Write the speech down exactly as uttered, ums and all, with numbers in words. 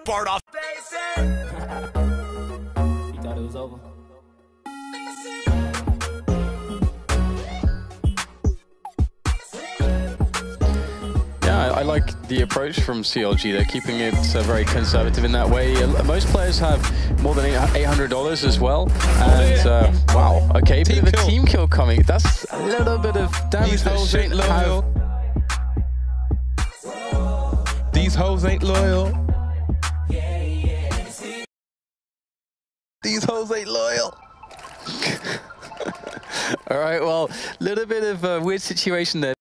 Bardoff. You thought it was over? Yeah, I like the approach from C L G. They're keeping it uh, very conservative in that way. Uh, most players have more than eight hundred dollars as well. And uh, wow, okay, bit of a team kill coming. That's a little bit of damage. These that hoes ain't shouldn't loyal. have. These hoes ain't loyal. These hoes ain't loyal. All right, well, a little bit of a weird situation there.